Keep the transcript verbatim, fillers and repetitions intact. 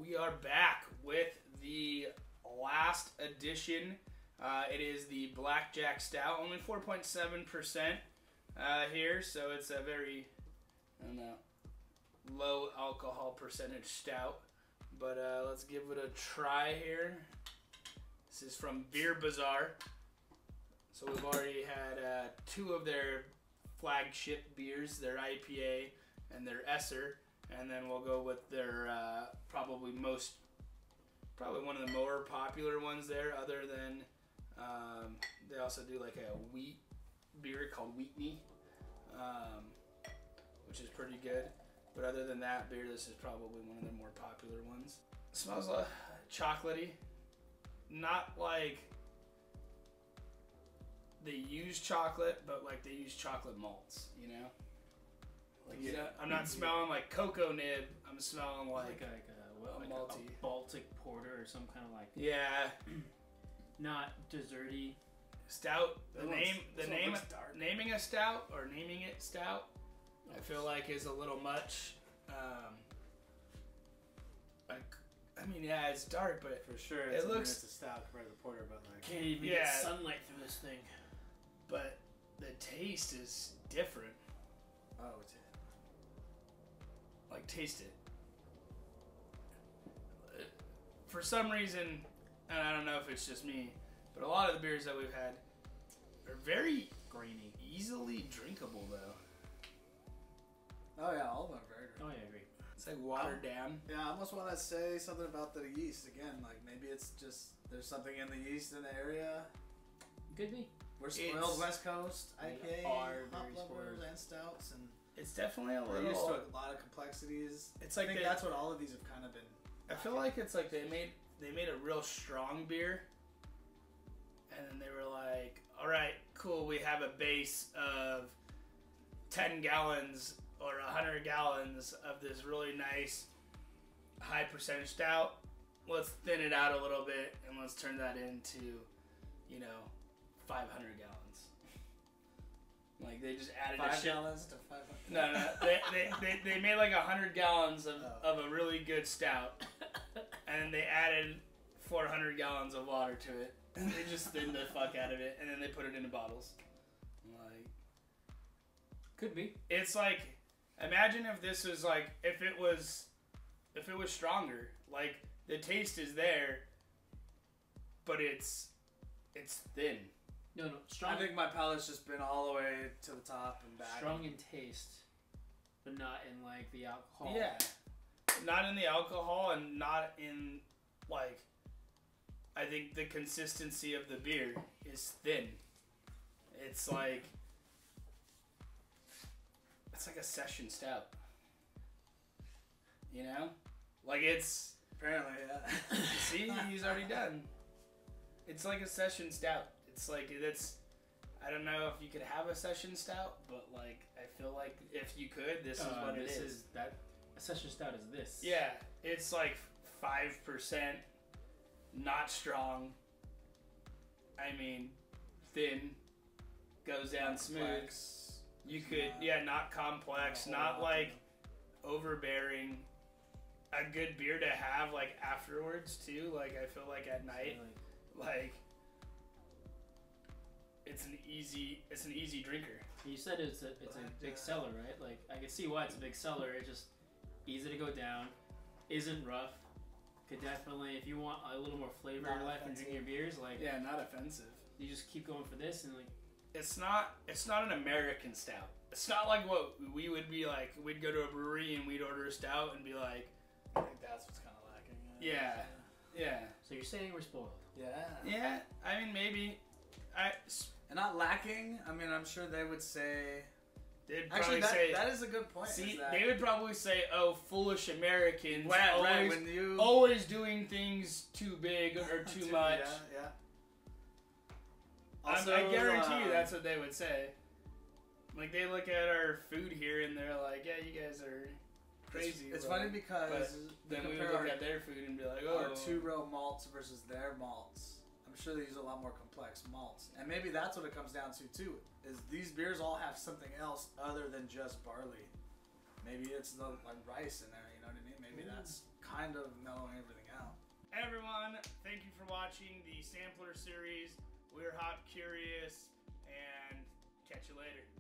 we are back with the last edition. Uh, it is the Blackjack Stout, only four point seven percent uh, here, so it's a very, I don't know, low alcohol percentage stout. But uh, let's give it a try here. This is from Beer Bazaar. So we've already had uh, two of their flagship beers, their I P A and their Esser. And then we'll go with their uh, probably most, probably one of the more popular ones there, other than, um, they also do like a wheat beer called Wheatney, um, which is pretty good. But other than that beer, this is probably one of the more popular ones. It smells like chocolatey. Not like they use chocolate, but like they use chocolate malts, you know? Like, you know, I'm not smelling like cocoa nib. I'm smelling like, like, like, a, what, a like malty. a Baltic porter or some kind of like yeah, not desserty stout. The That name, looks- the this one name, looks dark. naming a stout or naming it stout, I feel like is a little much. Um, like, I mean, yeah, it's dark, but For sure, It it's, I mean, looks- it's a stout compared to the porter, but like can't even Yeah. get sunlight through this thing. but the taste is different. oh, it's Like, taste it. For some reason, and I don't know if it's just me, but a lot of the beers that we've had are very Grainy. easily drinkable, though. oh yeah, all of them are very good. Oh yeah, I agree. It's like watered down. Yeah, I almost want to say something about the yeast again. Like maybe it's just there's something in the yeast in the area. Could be. We're spoiled It's- West Coast I P A, We are hop very lovers, spoiled. and stouts, and It's definitely a we're used to little. a lot of complexities. It's I like think they, that's what all of these have kind of been. I feel like it's like they made they made a real strong beer, and then they were like, "All right, cool. We have a base of ten gallons or a hundred gallons of this really nice high percentage stout. Let's thin it out a little bit and let's turn that into, you know, five hundred gallons." Like they just added a Five shit. gallons to five hundred. No, no, they, they, they, they made like a hundred gallons of, Oh. of a really good stout, and then they added four hundred gallons of water to it, and they just thinned the fuck out of it, and then they put it into bottles. Like, Could be. it's like, imagine if this was like, if it was, if it was stronger. Like the taste is there, but it's, it's thin. No, no. Strong. I think my palate's just been all the way to the top and back. strong in taste, but not in like the alcohol. Yeah. Not in the alcohol and not in, like, I think the consistency of the beer is thin. It's like, it's like a session stout. You know? Like it's, Apparently, yeah. see, he's already done. It's like a session stout. It's like, it's, I don't know if you could have a session stout, but like, I feel like if you could, this is Uh, what it this is. is that. A session stout is this. Yeah, it's like five percent, not strong. I mean, thin, goes down smooth. Complex. You could, Not- yeah, not complex, not a whole not lot, like overbearing. A good beer to have like afterwards too. Like I feel like at night, Like, like it's an easy, it's an easy drinker. you said it's a it's a But, big uh, seller, right? Like I can see why it's a big seller. It's just easy to go down, isn't rough. Could definitely, if you want a little more flavor in Not your life and offensive. drinking your beers, like Yeah, not offensive. you just keep going for this and like It's not it's not an American stout. It's not like what we would be like. We'd go to a brewery and we'd order a stout and be like, I think that's what's kind of lacking. yeah, yeah, so you're saying we're spoiled. Yeah. yeah. I mean, maybe I And not lacking. I mean, I'm sure they would say. they'd probably Actually, that, say. that is a good point. see, is that they would probably say, "Oh, foolish Americans, Right, always, right, when you always doing things too big or too Too- much." Yeah, yeah. I'm- Also, I guarantee you, uh, that's what they would say. Like they look at our food here and they're like, "Yeah, you guys are crazy." It's, it's bro." funny because we Then we would compare look our, at their food and be like, "Oh, our two row malts versus their malts. I'm sure they use a lot more complex malts, and maybe that's what it comes down to too. Is these beers all have something else other than just barley? Maybe it's the like rice in there. You know what I mean? Maybe that's kind of mellowing thank you for watching the Sampler series. We're Hop Curious, and catch you later.